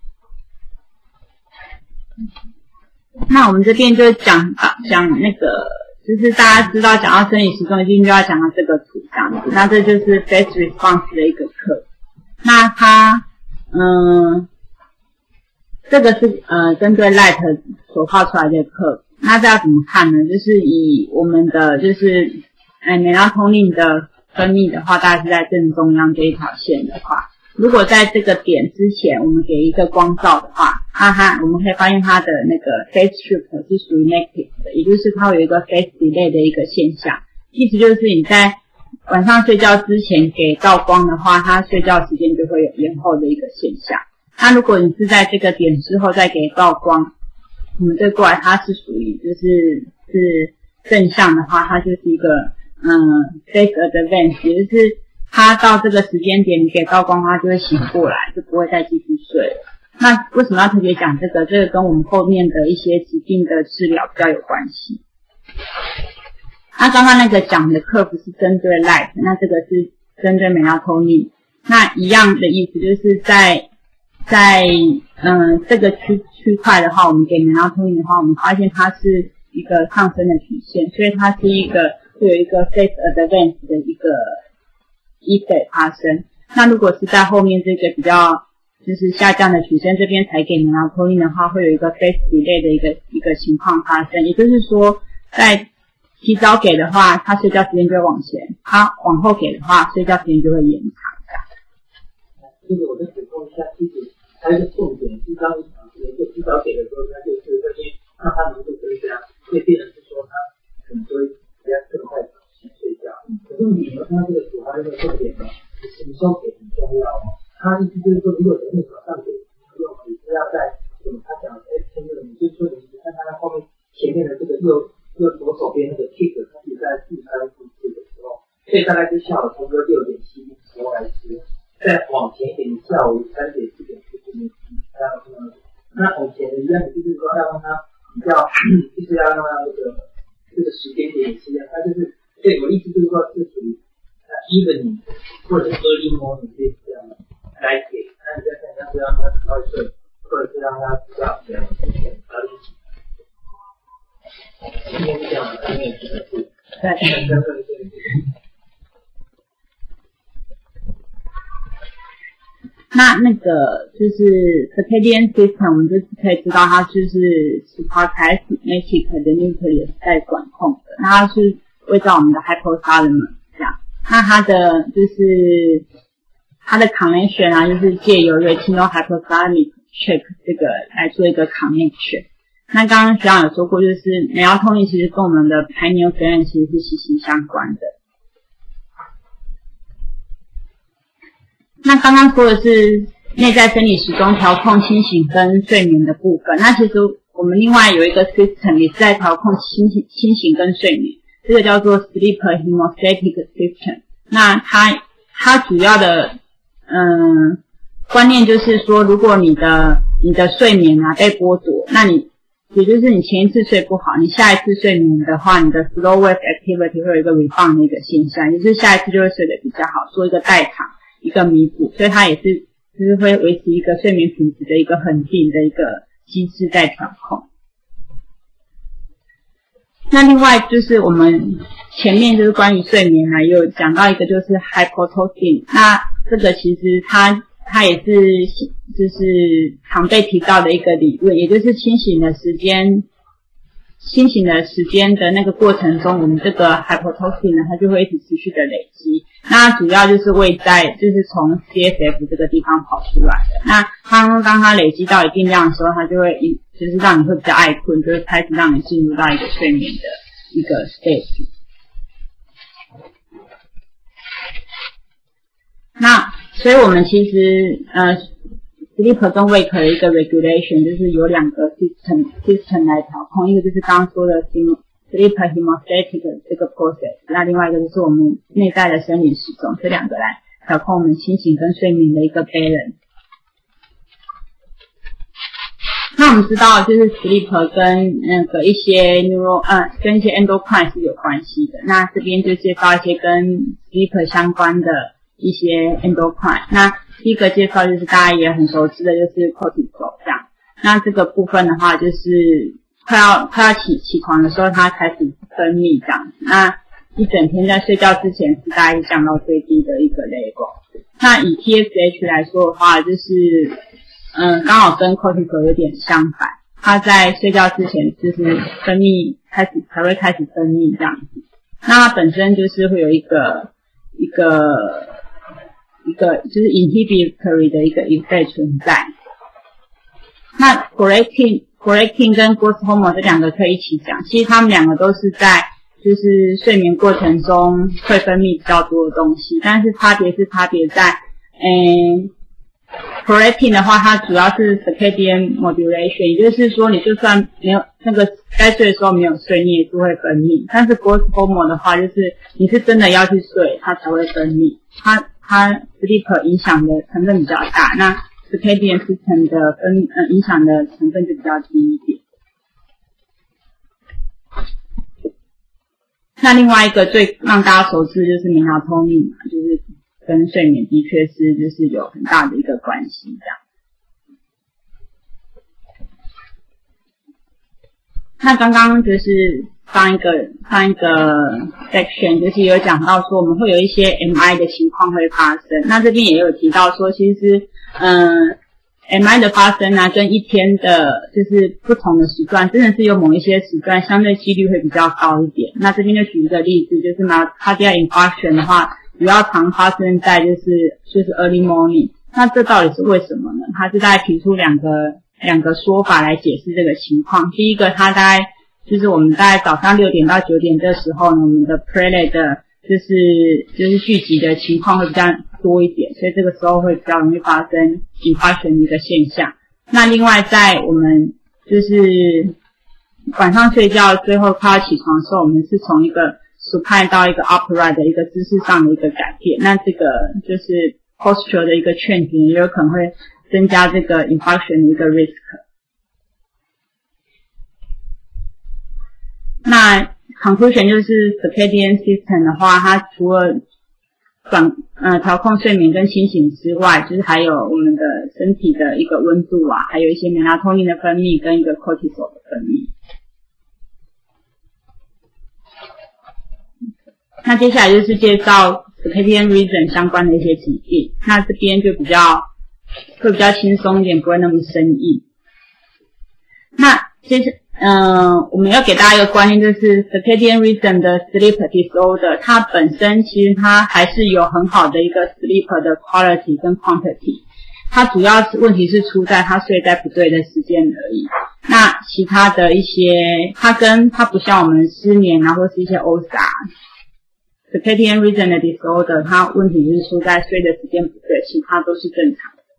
那我们这边就讲讲那个，就是大家知道讲到生理时钟，一定就要讲到这个图这样子。那这就是 Phase Response 的一个课。那它，嗯。这个是呃针对 Light 所画出来的课，那这要怎么看呢？就是以我们的就是呃 melatonin 的分泌的话，大概是在正中央这一条线的话，如果在这个点之前我们给一个光照的话，它它我们可以发现它的那个 phase shift 是属于 negative 的，也就是它会有一个 phase delay 的一个现象，意思就是你在晚上睡觉之前给到光的话，它睡觉时间就会有延后的一个现象。那如果你是在这个点之后再给到光，我们对过来它是属于就是是正向的话，它就是一个嗯 phase advance， 也就是它到这个时间点你给到光，它就会醒过来，就不会再继续睡了。 那为什么要特别讲这个？这个跟我们后面的一些疾病的治疗比较有关系。那刚刚那个讲的课不是针对 light， 那这个是针对 melatonin。那一样的意思就是在在嗯这个区区块的话，我们给 melatonin 的话，我们发现它是一个上升的曲线，所以它是一个会有一个 phase advance 的一个 effect 发生。那如果是在后面这个比较就是下降的曲线这边才给 melatonin 的话，会有一个 phase delay 的一个一个情况发生，也就是说在提早给的话，他睡觉时间就会往前；他往后给的话，睡觉时间就会延长。 这个我再补充一下，其实还有一个重点，是刚刚讲的，就提早给的时候，他就是会先让他能够增加，所以病人是说他可能就会比较更快早期睡觉。可是你们看到这个图，它这个重点呢，什么时候给很重要哦。他意思就是说，如果你早上给，用你是要在什么他讲的哎，前面你就是说你看他后面前面的这个右右左手边那个 kick， 它是在四三四四的时候，所以大概就下午差不多六点七的时候来吃。再往前一点，下午三点四点四点这样子。那往前的一样，就是说要让他比较，就是要让他那个这个时间点是一样，他就是对我意思就是说是属于呃 evening 或者是 early morning 这样来给，那你再看一下是让他早睡，或者是让他比较比较之前早点起。今天是这样的，今天也是对，对对对对。 那那个就是 circadian system， 我们就是可以知道它就是 suprachiasmatic 的 nucleus 在管控的，那它是围绕我们的 hypothalamus 这样。那它的就是它的 connection 啊，就是借由 retinal hypothalamic check 这个来做一个 connection。那刚刚学长有说过，就是 melatonin 其实跟我们的 pineal gland 其实是息息相关的。那刚刚说的是内在生理时钟调控清醒跟睡眠的部分，那其实我们另外有一个 system 也是在调控清醒清醒跟睡眠，这个叫做 sleep hemostatic system。那它它主要的嗯观念就是说，如果你的你的睡眠啊被剥夺，那你也就是你前一次睡不好，你下一次睡眠的话，你的 slow wave activity 会有一个 rebound 的一个现象，也就是下一次就会睡得比较好，做一个代偿。一个弥补，所以它也是就是会维持一个睡眠品质的一个恒定的一个机制在调控。那另外就是我们前面就是关于睡眠啊，也有讲到一个就是 hypotosing， 那这个其实它它也是就是常被提到的一个理论，也就是清醒的时间。清醒的时间的那个过程中，我们这个 hypotosing 呢，它就会一直持续的累积。那主要就是位在，就是从 C S F 这个地方跑出来的。那它当它累积到一定量的时候，它就会一就是让你会比较爱困，就会开始让你进入到一个睡眠的一个 stage。那所以我们其实呃。sleep 跟 wake 的一个 regulation 就是有两个 system system 来调控，一个就是刚刚说的 sleep hemostatic 这个 process， 那另外一个就是我们内在的生理时钟，这两个来调控我们清醒跟睡眠的一个 balance。那我们知道就是 sleep 跟那个一些 neuro 呃跟一些 endocrine 是有关系的，那这边就介绍一些跟 sleep 相关的一些 endocrine。那第一个介绍就是大家也很熟知的，就是 cortisol 这样。那这个部分的话，就是快要快要起起床的时候，它开始分泌这样。那一整天在睡觉之前是大概是降到最低的一个 level。那以 T S H 来说的话，就是嗯刚好跟 cortisol 有点相反，它在睡觉之前就是分泌开始才会开始分泌这样子。那它本身就是会有一个一个。一个就是 inhibitory 的一个 effect 存在。那 correcting correcting 跟 growth hormone 这两个可以一起讲，其实他们两个都是在就是睡眠过程中会分泌比较多的东西，但是差别是差别在嗯 correcting 的话，它主要是 circadian modulation， 也就是说你就算没有那个该睡的时候没有睡，你也是会分泌。但是 growth hormone 的话，就是你是真的要去睡，它才会分泌。它它 sleep 影响的成分比较大，那 circadian system 的分呃影响的成分就比较低一点。那另外一个最让大家熟知就是 melatonin 嘛，就是跟睡眠的确是就是有很大的一个关系这样。那刚刚就是上一个上一个 section 就是有讲到说我们会有一些 M I 的情况会发生，那这边也有提到说其实嗯 M I 的发生啊跟一天的就是不同的时段真的是有某一些时段相对几率会比较高一点。那这边就举一个例子，就是呢 cardiac infarction 的话比较常发生在就是就是 early morning， 那这到底是为什么呢？他是大概提出两个两个说法来解释这个情况。第一个，它大概就是我们大概早上六点到九点这时候呢，我们的 platelet 的就是就是聚集的情况会比较多一点，所以这个时候会比较容易发生infarction的一个现象。那另外在我们就是晚上睡觉最后快要起床的时候，我们是从一个 supine 到一个 upright 的一个姿势上的一个改变，那这个就是 posture 的一个 change 也有可能会增加这个 infarction 的一个 risk。 那 conclusion 就是 circadian system 的话，它除了管呃调控睡眠跟清醒之外，就是还有我们的身体的一个温度啊，还有一些 melatonin 的分泌跟一个 cortisol 的分泌。那接下来就是介绍 circadian rhythm 相关的一些疾病，那这边就比较会比较轻松一点，不会那么生硬。那接着嗯、呃，我们要给大家一个观念，就是 circadian rhythm 的 sleep disorder 它本身其实它还是有很好的一个 sleep 的 quality 跟 quantity， 它主要是问题是出在它睡在不对的时间而已。那其他的一些它跟它不像我们失眠啊或是一些 O S A circadian rhythm 的 disorder 它问题就是出在睡的时间不对，其他都是正常的。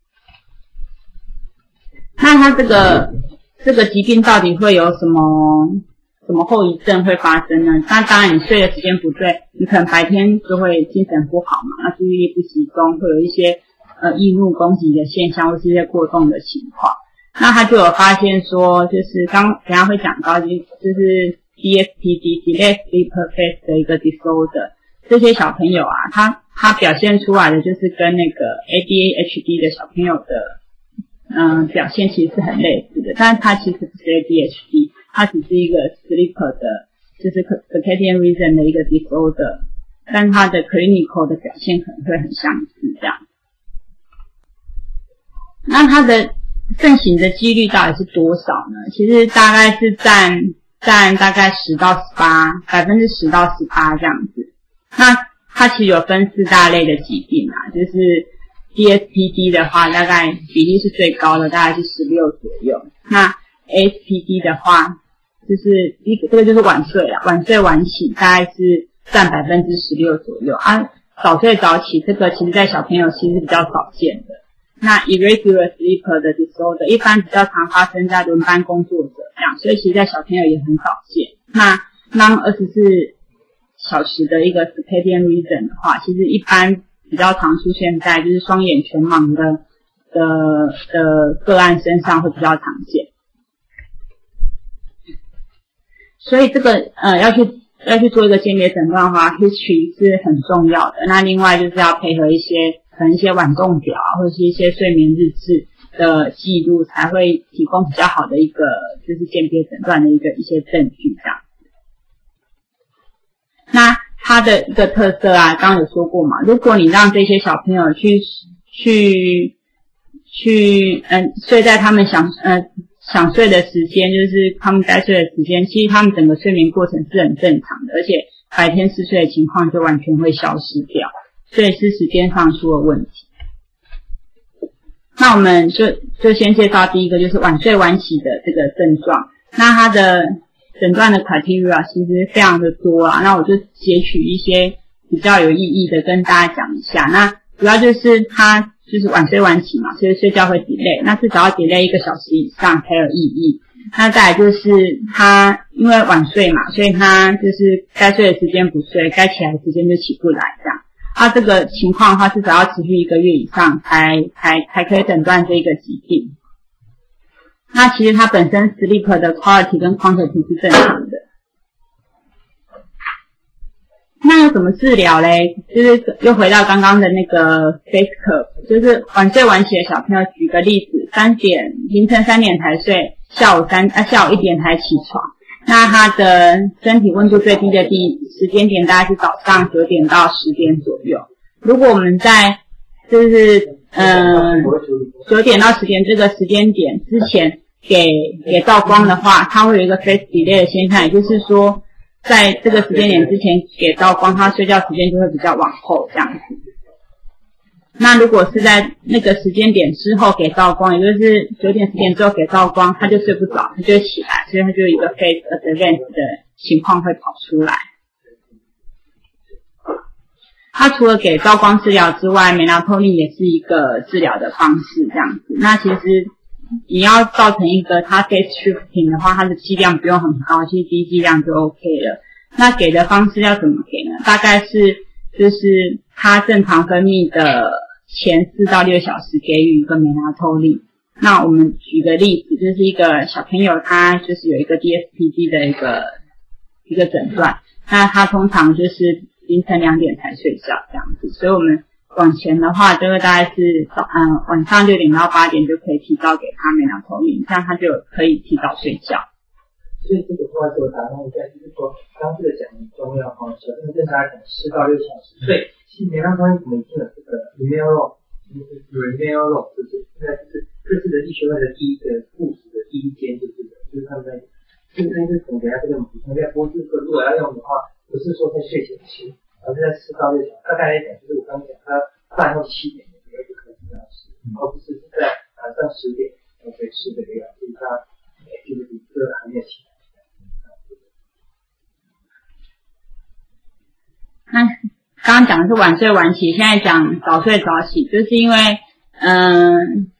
那它这个这个疾病到底会有什么什么后遗症会发生呢？那当然你睡的时间不对，你可能白天就会精神不好嘛，那注意力不集中，会有一些呃易怒攻击的现象或是一些过动的情况。那他就有发现说，就是刚等一下会讲到就是 D S P D Delayed Sleep Phase 的一个 disorder， 这些小朋友啊，他他表现出来的就是跟那个 A D H D 的小朋友的嗯，表现其实是很类似的，但是它其实不是 A D H D， 它只是一个 sleep 的，就是 circadian rhythm 的一个 disorder， 但它的 clinical 的表现可能会很相似这样。那它的盛行的几率到底是多少呢？其实大概是占占大概十到十八，百分之十到十八这样子。那它其实有分四大类的疾病啊，就是。D S P D 的话大概比例是最高的，大概是十六左右。那 A S P D 的话就是一个这个就是晚睡啦，晚睡晚起大概是占 百分之十六 左右啊。早睡早起这个其实在小朋友其实是比较少见的。那 irregular sleep 的 disorder 一般比较常发生在轮班工作者这样，所以其实在小朋友也很少见。那 non 二十四小时的一个 circadian rhythm 的话，其实一般比较常出现在就是双眼全盲的的的个案身上会比较常见，所以这个呃要去要去做一个鉴别诊断的话 ，history 是很重要的。那另外就是要配合一些可能一些晚动表啊，或者是一些睡眠日志的记录，才会提供比较好的一个就是鉴别诊断的一个一些证据这样。那它的一个特色啊，刚刚有说过嘛，如果你让这些小朋友去去去嗯、呃、睡在他们想呃想睡的时间，就是他们该睡的时间，其实他们整个睡眠过程是很正常的，而且白天嗜睡的情况就完全会消失掉，所以是时间上出了问题。那我们就就先介绍第一个，就是晚睡晚起的这个症状。那它的诊断的 criteria 其实非常的多啦，那我就截取一些比较有意义的跟大家讲一下。那主要就是它就是晚睡晚起嘛，所以睡觉会 delay， 那至少要 delay 一个小时以上才有意义。那再来就是它因为晚睡嘛，所以它就是该睡的时间不睡，该起来的时间就起不来这样。 啊，这个情况的话，至少要持续一个月以上才才才可以诊断这个疾病。那其实它本身 sleep 的 quality 跟 quantity 是正常的。那要怎么治疗嘞？就是又回到刚刚的那个 face curve， 就是晚睡晚起的小朋友，举个例子，三点凌晨三点才睡，下午三啊下午一点才起床。那他的身体温度最低的地时间点大概是早上九点到十点左右。如果我们在就是嗯九点到十点这个时间点之前给给照光的话，它会有一个 face delay 的现象，也就是说在这个时间点之前给照光，他睡觉时间就会比较往后这样子。那如果是在那个时间点之后给照光，也就是九点十点之后给照光，他就睡不着，他就会起来，所以他就有一个 face advance 的情况会跑出来。他除了给照光治疗之外，美拉托尼也是一个治疗的方式这样子。那其实你要造成一个它 face shifting 的话，它的剂量不用很高，其实低剂量就 OK 了。那给的方式要怎么给呢？大概是就是它正常分泌的前四到六小时给予一个美拉托尼。那我们举个例子，就是一个小朋友他就是有一个 D S P D 的一个一个诊断，那他通常就是凌晨两点才睡觉这样子，所以我们往前的话，这个大概是早嗯晚上六点到八点就可以提早给他美拉托尼，这样他就可以提早睡觉。 所以这个话就打断一下，就是说刚这个讲很重要哈，小朋友正常来讲四到六小时睡，其实美拉托尼我们已经有这个 remel remel 就是现在就是这次的医学会的第一个部署的第一间就是这个，就是他们在这个就是总结下这个补充在播这个如果要用的话，不是说在睡前吃，而是在四到六小时，大概来讲就是我刚刚讲他饭后七点就可以这样吃，而不是在晚上十点就可以吃这个药，就是他就是比这个还没有起来。 那刚刚讲的是晚睡晚起，现在讲早睡早起，就是因为嗯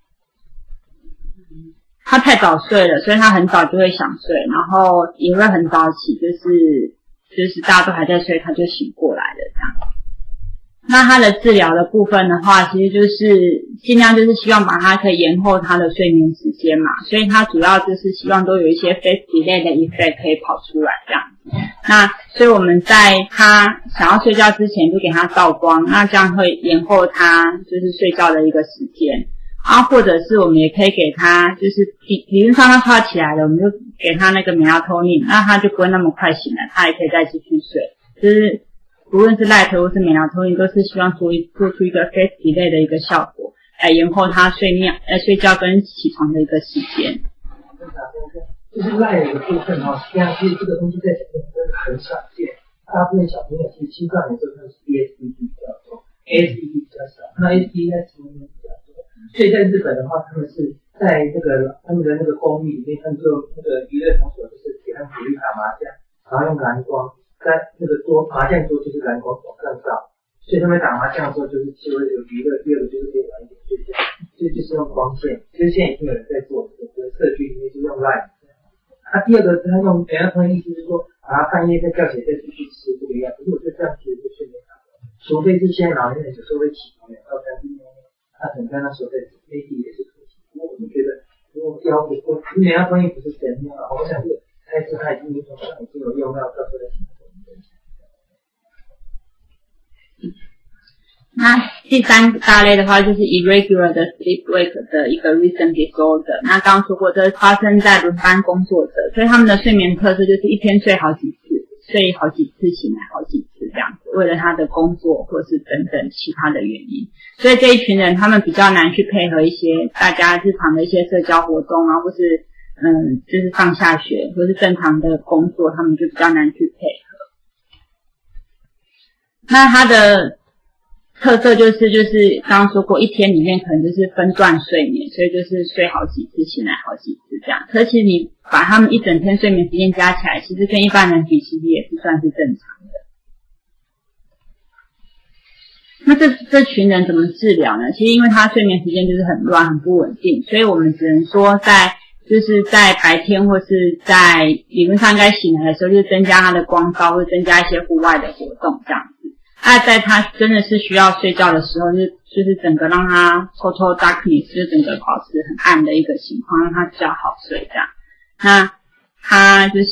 他太早睡了，所以他很早就会想睡，然后也会很早起，就是就是大家都还在睡，他就醒过来了这样。那他的治疗的部分的话，其实就是尽量就是希望把它可以延后他的睡眠时间嘛，所以他主要就是希望都有一些 face delay 的 effect 可以跑出来这样子。那所以我们在他想要睡觉之前就给他照光，那这样会延后他就是睡觉的一个时间。啊，或者是我们也可以给他，就是理理论上他快要起来了，我们就给他那个美拉托尼，那他就不会那么快醒来，他也可以再继续睡。就是无论是 light 或是美拉托尼，都是希望做一做出一个 face delay 的一个效果，来延后他睡眠呃睡觉跟起床的一个时间。 就是 light 的部分哈，实际上其实这个东西在小朋友真的很少见，大部分小朋友其实青少年时候他是 D S P D 比较多 ，A S P D 比较少，那 A S P D 在成年比较多。所以在日本的话，他们是在那个他们的那个公寓里面，他们就那个娱乐场所就是给他们鼓励打麻将，然后用蓝光，在那个桌麻将桌就是蓝光往上照，所以他们打麻将的时候就是就会有娱乐，第二个就是可以晚一点睡觉，所以就是用光线，就是现在已经有人在做，这个社区里面就用 light。他、啊、第二个他用美拉托尼意思是说，把他半夜再叫起来再继续吃这个药，可是我觉得这样其实就睡眠好了，除非是现在老年人有时候会起床两到三分钟。他可能在那时候在 maybe 也是可行，不过我们觉得如果药不够，美拉托尼不是神药啊，我想这个开始他已经临床上已经有用药，到时候再请他分享。 那第三大类的话就是 irregular 的 sleep wake 的一个 rhythm disorder。那刚刚说过，这是发生在轮班工作者，所以他们的睡眠特色就是一天睡好几次，睡好几次，醒来好几次这样子，为了他的工作或是等等其他的原因。所以这一群人他们比较难去配合一些大家日常的一些社交活动啊，或是嗯就是上下学或是正常的工作，他们就比较难去配合。那他的特色就是就是刚刚说过，一天里面可能就是分段睡眠，所以就是睡好几次，醒来好几次这样。可是其实你把他们一整天睡眠时间加起来，其实跟一般人比，其实也是算是正常的。那这这群人怎么治疗呢？其实因为他睡眠时间就是很乱很不稳定，所以我们只能说在就是在白天或是在理论上该醒来的时候，就是增加他的光照，或者增加一些户外的活动这样子。 那在他真的是需要睡觉的时候，就是就是整个让他 total darkness， 就整个保持很暗的一个情况，让他比较好睡这样。那他就是，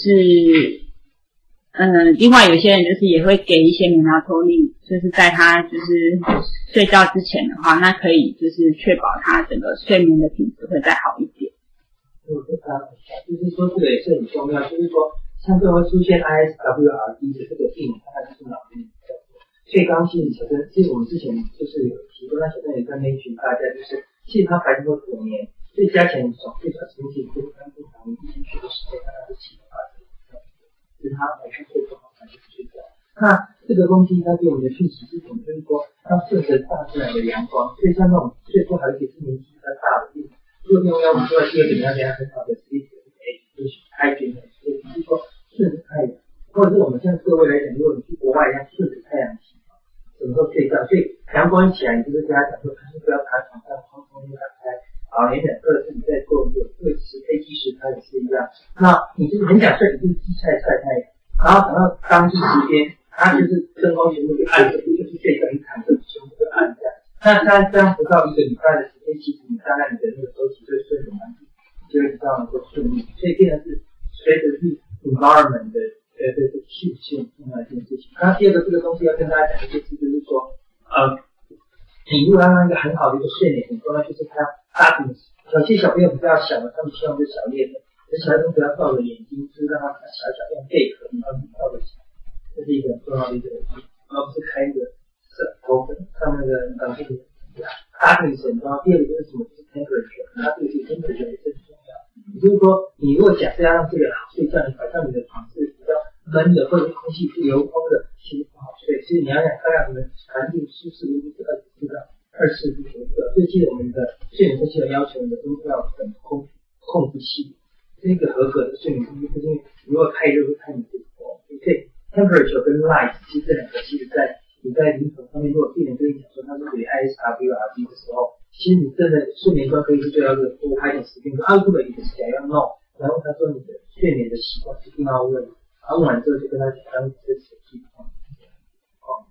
嗯，另外有些人就是也会给一些免疗托利，就是在他就是睡觉之前的话，那可以就是确保他整个睡眠的品质会再好一点。 我再插一下，就是说这个也是很重要，就是说像这会出现 I S W R D 的这个病，它就是脑病。所以刚刚其实小郑，其实我们之前就是有提过，那小郑也在那群大家就是，其实他白天会可眠，所以加起来总最少星期就是三正常一天睡的时间大概是七到八个小时，就是他晚上睡不好，他就是睡觉。那这个东西它给我们的讯息是什么？就是说要顺着大自然的阳光，所以像那种最多还有一些是年纪比较大的病，除了用药物之外，第二个你要给他很好的 sleep， 就是开觉的，所以就是说顺着太阳，或者是我们像各位来讲，如果你去国外一样顺着太阳起。什么时候睡觉？所以阳光起来，你就是跟他讲说，还是不要躺床上，窗窗户打开。好，连两个自己再做一个二十飞机时，它也是一样。那你就是很想睡，你就是鸡晒晒太阳，然后等到当地时间，它就是灯光全部就暗着，就是睡觉你躺着全部就暗下。那它这样不到一个礼拜的时间，其实你大概你的那个周期就会顺着完毕，就会比较能够顺利。所以变成是随着是 environment 的。对对对，是是很重要的一件事情。那第二个这个东西要跟大家讲的就是，就是说，呃，你如果要让一个很好的一个睡眠，很重要就是它大屏。有些小朋友比较小的，他们希望是小叶的，而小孩子不要照着眼睛，就是让他小小用贝壳，然后照着想，这是一个很重要的一个东西，而不是开一个色头粉，像那个呃这个大屏神。然后第二个就是什么？就是 temperature， 它这个是 temperature 也是很重要。也就是说，你如果假设要让这个好睡觉，你摆上你的床是比较闷的，或者是空气是流通的，其实不好睡。其实你要想大概我们环境舒适的就是二十四到二十四度左右。所以其实我们的睡眠周期的要求呢，都是要很控控制器，是一个合格的睡眠周期。就是因为如果太热会太冷，所以 temperature 跟 light 其实这两个，其实在你在临床上面，如果病人跟你讲说他是属于 I S W R D 的时候，其实你真的睡眠端可以是最要的多拍点时间，说啊，如果一个是想要弄，然后他说你的睡眠的习惯一定要问，然后问完之后就跟他讲当支持系统。哦，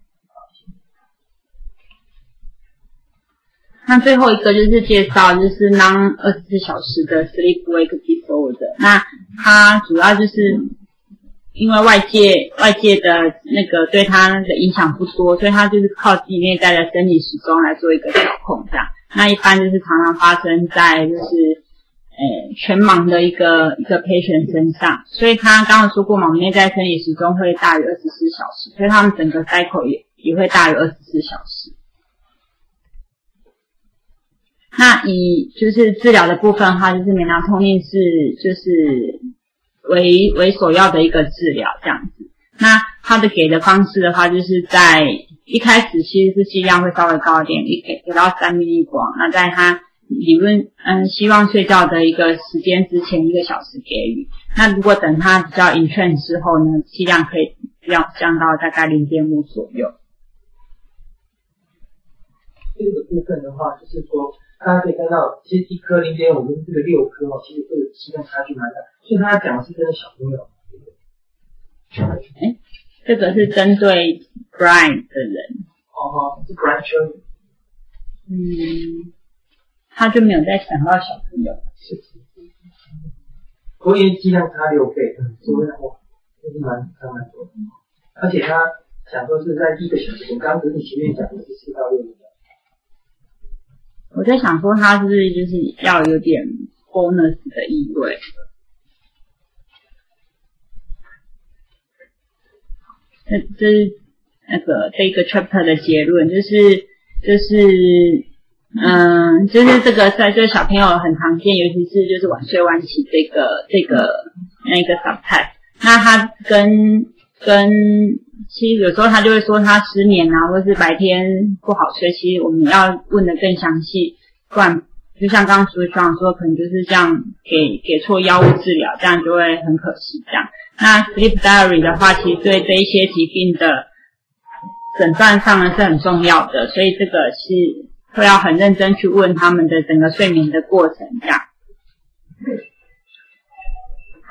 那最后一个就是介绍就是 non 二十四小时的 sleep wake disorder， 那它主要就是因为外界外界的那个对他的影响不多，所以他就是靠自己内在的生理时钟来做一个调控这样。那一般就是常常发生在就是呃全盲的一个一个 patient 身上，所以他刚刚说过嘛，我们内在生理时钟会大于二十四小时，所以他们整个 cycle 也也会大于二十四小时。那以就是治疗的部分的话，就是免疗通令是就是为为首要的一个治疗这样子。那它的给的方式的话，就是在一开始其实是剂量会稍微高一点，给给到三 milligram。那在它理论嗯希望睡觉的一个时间之前一个小时给予。那如果等它比较 entrain 之后呢，剂量可以降降到大概 零点五 左右。 这个部分的话，就是说大家可以看到，其实一颗 零点五 跟这个六颗哦，其实这个剂量差距蛮大。所以他讲的是针对小朋友。 哎，这个是针对 blind 的人。 哦，是 blind children。 嗯，他就没有再想到小朋友。 是是。不过因为剂量差六倍，所以哇，这是蛮差蛮多的。而且他想说是在一个小时，我刚刚跟你前面讲的是四到六个小时。 我在想说他是不是就是要有点 bonus 的意味。这这是那个这个 chapter 的结论，就是就是嗯，就是这个在这个小朋友很常见，尤其是就是晚睡晚起这个这个那个 subtype。那他跟跟其实有时候他就会说他失眠啊，或是白天不好睡，其实我们要问得更详细，不然就像刚刚苏学长说，可能就是这样给给错药物治疗，这样就会很可惜这样。那 sleep diary 的话，其实对这一些疾病的诊断上呢是很重要的，所以这个是会要很认真去问他们的整个睡眠的过程这样。